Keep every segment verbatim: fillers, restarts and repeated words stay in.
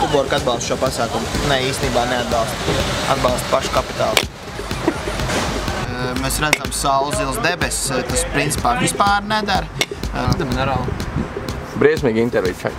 Tuborg atbalsta šo pasākumu. Nē, īstenībā neatbalsta. Atbalsta pašu kapitālu. Mēs redzam saules zils debesis, tas principā vispār nedara. Briesmīgi interviju čai.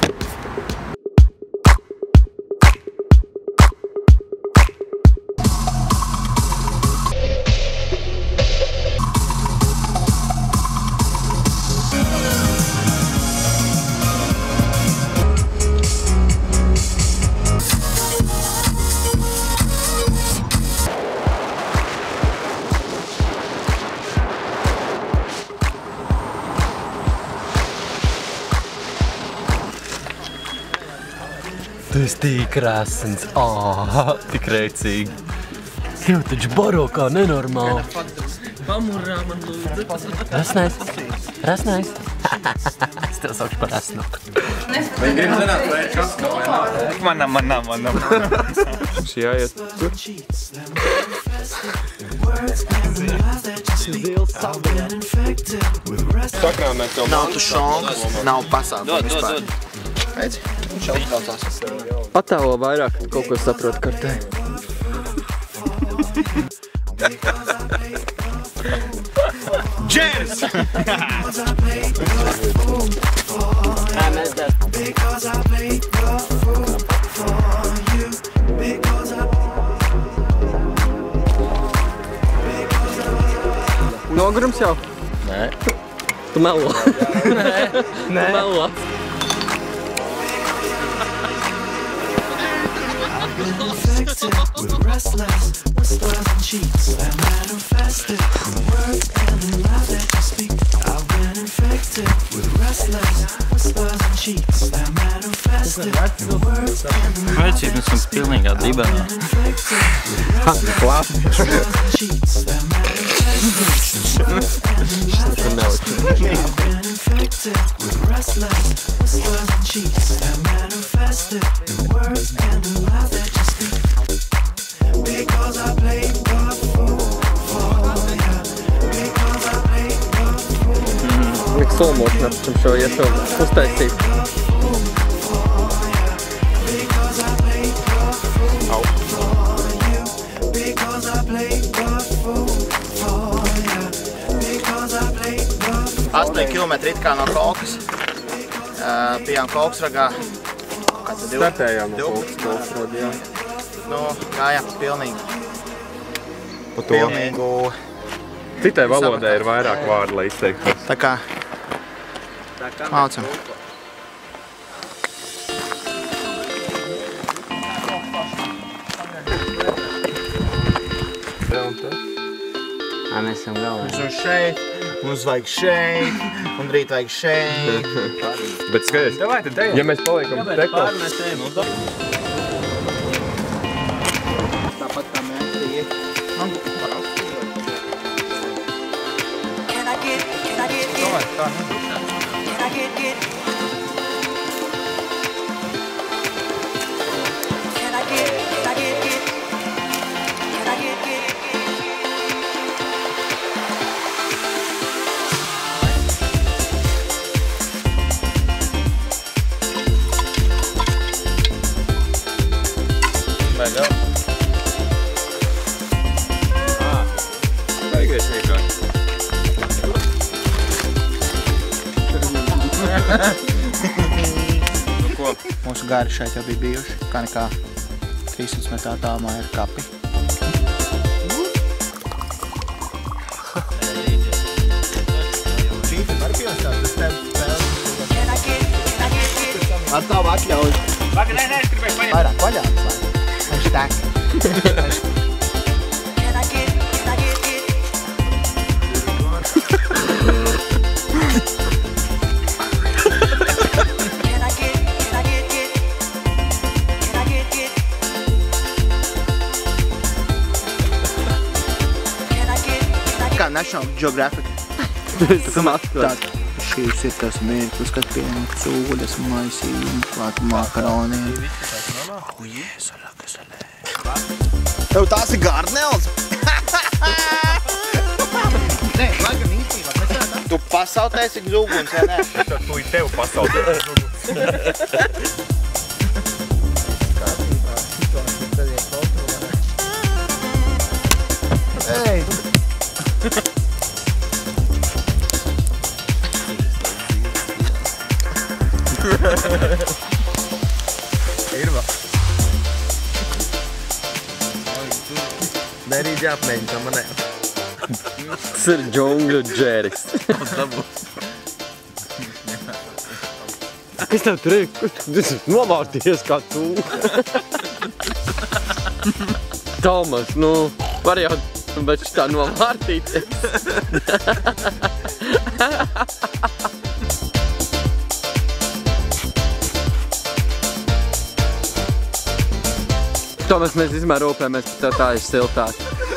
Tu esi tik krāsns, āā, tik reicīgi. Tev taču baro kā nenormāli. Pamurrā man lūdzu. Rasnais, rasnais. Es tev saukšu par rasnu. Viņi grib zināt, vai ir kas kā vai nav. Manam, manam, manam. Mums jāiet tur. Sakrāmēt tev Nav tu šonkas, nav pasākumu vispār. Redzi? Viņš jau uzbraucās. Attēlo vairāk, kad kaut ko saprot kartē. Džers! Nogurums jau? Nē. Tu melo. Nē. Tu melo. We're restless, whispers and cheats that manifested. Words and the lies that you speak. I've been infected with restless, whispers and cheats that manifested. Words and the lies that you speak. I've been infected with restless, whispers and cheats that manifested. Words and the lies that you speak. I've been infected with restless, whispers and cheats that manifested. Words and the lies that you speak. Because I played God for ya. Because I played God for ya. Liek solmošanā, pēc šo iešu uztaisīt. Because I played God for you. Because I played God for ya. Because I played God for ya. astoņi kilometri it kā no Kolkas. Bijām Kolksragā. Startējām no Kolksragā, jā. Nu, gājām pilnīgi. Pa to. Pilnīgu. Citai valodai ir vairāk vārdu, lai izteiktos. Tā kā mācam. Ā, mēs esam galvā. Mums šeit, mums vajag šeit, un rīt vajag šeit. Bet skaties, ja mēs paliekam teko... Tāpat kā mētri iet. Man var Can I get, can I get, tā, tā nebūs. can I get, get? Can I get, can I get, get? Can I get, get? Baigā. Ā, baigais vienkārši. Nu ko? Mūsu gari šeit jau bija bijuši, kā nekā trīssimts metrā tālumā ir kapi. Šī te var pilsēt, tas tev spēles. Ar tavu atļauju. Vaga, nē, nē, es gribēju paņemt. Vairāk vaļāks vai? Viņš tek. Can I get, can I get, get? Can I get, can I get, get? Can I get, get? Can I get, can I get? Kā National Geographic. Tātad. Šīs ir tas mirklis, kad pieliek cūļas, maisījumu, klāt makaroniem. O, jēsala, kasalē. Tev tās ir garnels? Nē, laikam īstībā, mēs tā. Tu pasautēsi zuguns, ja nē? Tu ir tev pasautēs zuguns. Irva. Darīd jāapmēģina, kā manē. Tas ir džungļu džēriks. Kas tev tur ir? Tu esi novārties kā tu. Tomas, nu, var jau bet šitā novārtīties. Tomas, mēs izmēr rūpējamies, ka tev tā ir siltāk.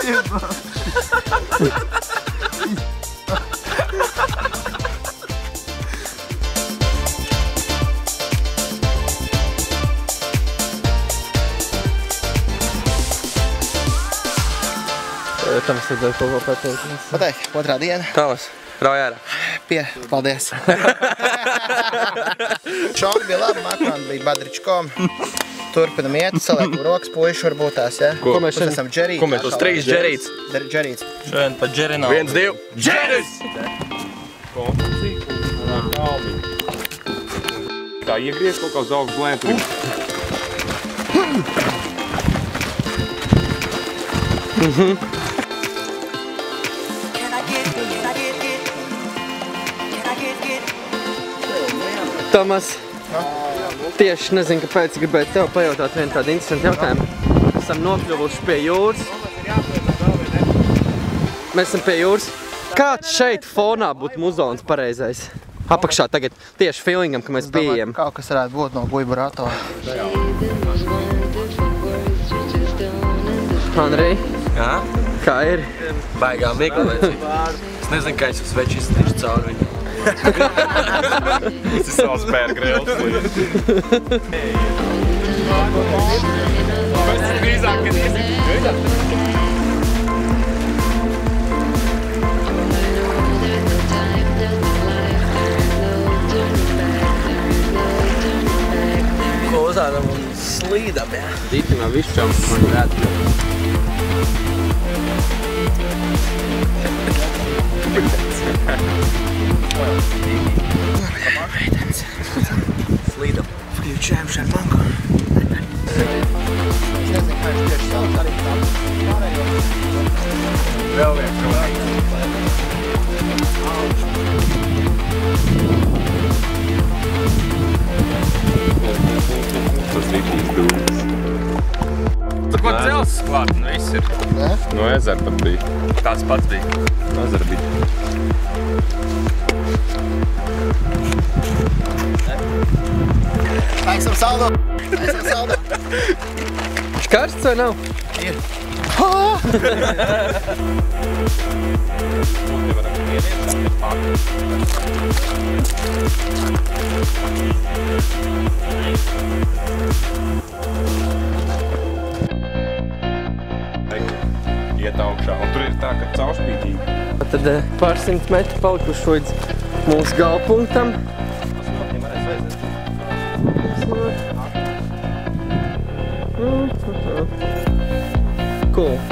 Tomas, redzēju kaut ko pateikt. Pateikt, otrā diena. Tomas, rauj ārā. Pie, paldies. Šoki bija labi, makroni bija badričko. Turpinam iet, saliekam rokas, puiši varbūt tās, ja? Ko mēs šodien? esam džerīti. Ko mēs uz trīs džerīts? Džerīts. Šodien pa džerinālu. Viens, divi, džeris! Tā iegriez kaut kā uz augstu blēntu. Mhm. Tomas, tieši nezinu, kāpēc gribēju tev pajautāt vienu tādu interesantu jautājumu. Esam nokļuvuši pie jūras. Mēs esam pie jūras. Kāds šeit fonā būtu muzons pareizais? Apakšā tagad tieši feelingam, ka mēs pieejam. Kaut kas varētu būt no Guiburato. Andrej, Jā? kā ir? Baigā meklēcī. Es nezinu, kā es uz veču izstīšu cauri viņu. Tas ir savs pērgrēls. Pēc drīzāk, kad iesim. Ko uzādam un slīdam, jā? Dītimā višķām man rēt. Slīdam. Включаем шарманку. Nezinu, kā viņš tieši sauc arī tā pārējo. Vēl viens kaut Tas ir izdūmis. Tur pat cels klāt, un viss ir. Ne? No ezera pat bija. Tāds pats bija. No ezera bija. Taisam saldo. Taisam saldo. Karsts vai nav? Ir. Iet augšā. Un tur ir tā, ka caurspīdīgi. Tad pārsimt metri palikuši līdz mūsu galpunktam. Cool.